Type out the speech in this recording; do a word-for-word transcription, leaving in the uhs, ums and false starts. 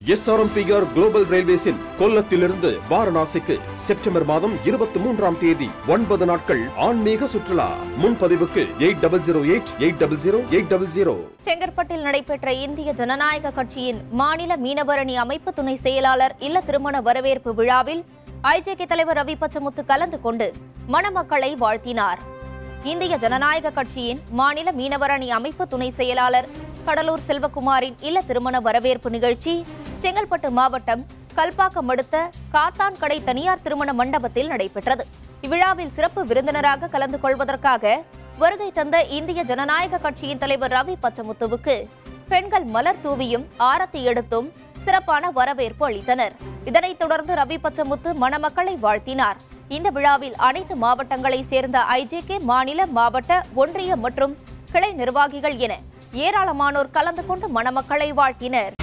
S R M P R global ரயில்வேஸின் கொல்லத்திலிருந்து வாரணாசிக்கு செப்டம்பர் மாதம் இருபத்தி மூன்றாம் தேதி ஒன்பது நாட்கள் ஆன்மீக சுற்றுலா. முன்பதிவுக்கு eight double zero eight eight double zero eight double zero. செங்கற்பட்டில் நடைபெற்ற இந்திய ஜனநாயக கட்சியின் மாநில மீனவரணி அமைப்பு துணை செயலாளர் இல்ல திருமண வரவேற்பு விழாவில் ஐஜேகே தலைவர் ரவி பச்சமுத்து கலந்து கொண்டு மணமக்களை வாழ்த்தினார். இந்திய ஜனநாயக கட்சியின் மாநில மீனவரணி அமைப்பு துணை செயலாளர் கடலூர் செல்வகுமாரின் இல்ல திருமண வரவேற்பு நிகழ்ச்சி செங்கல்பட்டு மாவட்டம் கல்பாக்கம் அடுத்த காத்தான்கடை தனியார் திருமண மண்டபத்தில் நடைபெற்றது. இவ்விழாவில் சிறப்பு விருந்தினராக கலந்து கொள்வதற்காக வருகை தந்த இந்திய ஜனநாயக கட்சியின் தலைவர் ரவி பச்சமுத்துவுக்கு பெண்கள் மலர் தூவியும் ஆரத்தி எடுத்தும் சிறப்பான வரவேற்பு அளித்தனர். இதனைத் தொடர்ந்து ரவி பச்சமுத்து மணமக்களை வாழ்த்தினார். இந்த விழாவில் அனைத்து மாவட்டங்களை சேர்ந்த ஐஜேகே மாநில, மாவட்ட, ஒன்றிய மற்றும் கிளை நிர்வாகிகள் என ஏராளமானோர் கலந்து கொண்டு மணமக்களை வாழ்த்தினர்.